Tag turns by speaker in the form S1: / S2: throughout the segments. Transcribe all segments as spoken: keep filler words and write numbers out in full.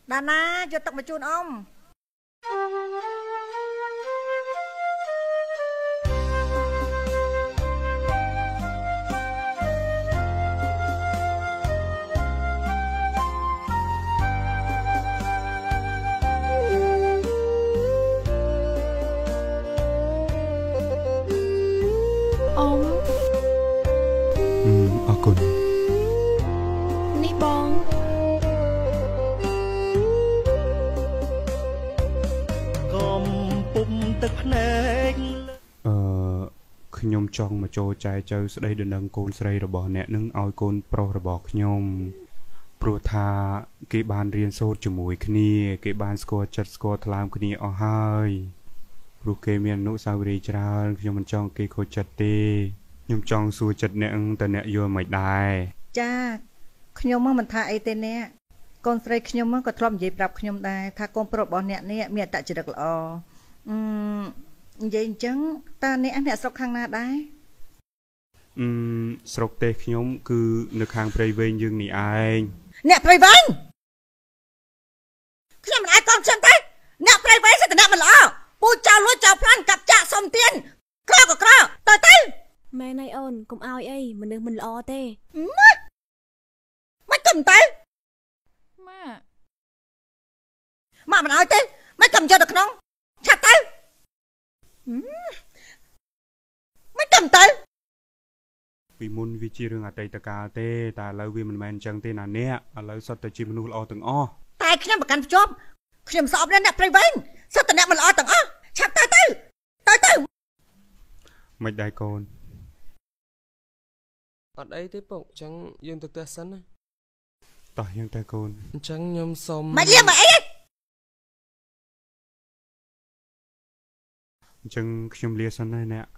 S1: ដាណាយកទឹកមកជូនអ៊ំ
S2: អ៊ំ
S3: អរគុណ
S2: នេះបង
S4: កំពុំទឹកភ្នែក
S3: អឺខ្ញុំចង់មកចូលចែចៅស្ដីដណ្ដឹងកូនស្រីរបស់អ្នកនឹងឲ្យកូនប្រុសរបស់ខ្ញុំព្រោះថាគេបានរៀនសូត្រជាមួយគ្នាគេបានស្គាល់ចិត្តស្គាល់ថ្លើមគ្នាអស់ហើយព្រោះគេមានអនុស្សាវរីយ៍ច្រើនខ្ញុំមិនចង់គេខូចចិត្តទេខ្ញុំចង់សួរចិត្តអ្នកតើអ្នកយល់មិនដែរ
S1: ចាខ្ញុំមកមិនថាអីទេអ្នកកូនស្រីខ្ញុំក៏ធ្លាប់និយាយប្រាប់ខ្ញុំដែរថាកូនប្រុសរបស់អ្នកនេះមានអត្តចរិតល្អអឺនិយាយអញ្ចឹងតើអ្នកអ្នកស្រុកខាងណាដែរ
S3: អឺស្រុកទេសខ្ញុំគឺនៅខាងព្រៃវែងយើងនេះឯង
S1: អ្នកព្រៃវែងខ្ញុំមិនអាចកូនខ្ញុំទេអ្នកព្រៃវែងសិតតែអ្នកមិនល្អពូចៅលួចចៅផ្លាន់កាប់ចាក់សុំទៀនក្រក៏ក្រទៅទៅ
S2: ម៉ែណៃអូនកុំឲ្យអីមនុស្សមិនល្អទេ
S1: ម៉ាក់មិនកំទៅ
S2: ម៉ាក់
S1: ម៉ាក់មិនឲ្យទេមិនកំយកទៅក្នុងឆាប់ទៅមិនកំទៅ
S3: ពីមុនវាជារឿងអតីតកាលទេតែឥឡូវវាមិនមែនអញ្ចឹងទេណាអ្នកឥឡូវសុទ្ធតែជាមនុស្សល្អទាំងអស់
S1: តែខ្ញុំប្រកាន់ភ្ជាប់ខ្ញុំស្អប់អ្នកព្រៃវែងសុទ្ធតែអ្នកមិនល្អទាំងអស់ឆាប់ទៅទៅទៅទៅ
S3: មិនដែរកូន
S5: អត់អីទេពុកអញ្ចឹងយើងទៅផ្ទះសិនណា
S3: តោះយើងទៅកូន
S5: អញ្ចឹងខ្ញុំសុំ
S1: មកយាមមកអី
S3: អញ្ចឹងខ្ញុំលាសិនហើយអ្នក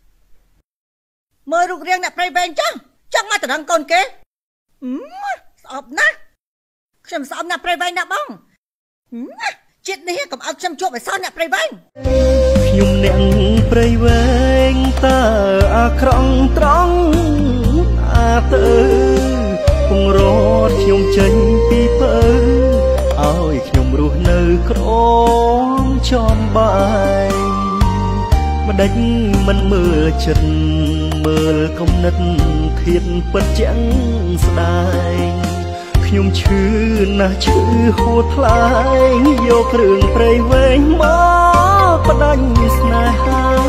S1: មើលរូបរាងអ្នកព្រៃវែងចង់ចង់មកតដឹងកូនគេស្អប់ណាស់ខ្ញុំស្អប់អ្នកព្រៃវែងណាបងជាតិនេះកុំឲ្យខ្ញុំជួបឲ្យសោះអ្នកព្រៃវែង
S4: ខ្ញុំអ្នកព្រៃវែងតើអាក្រង់ត្រង់អាទៅពងរត់ខ្ញុំចេញពីពើឲ្យខ្ញុំរស់នៅក្រមចំបាយម្ដេចមិនមើលចិត្តមើលគំនិតធៀបពិតជាក់ស្ដែងខ្ញុំឈឺណាស់ឈឺហួតថ្លៃយកគ្រឿងព្រៃវែងមកផ្ដាច់ស្នេហា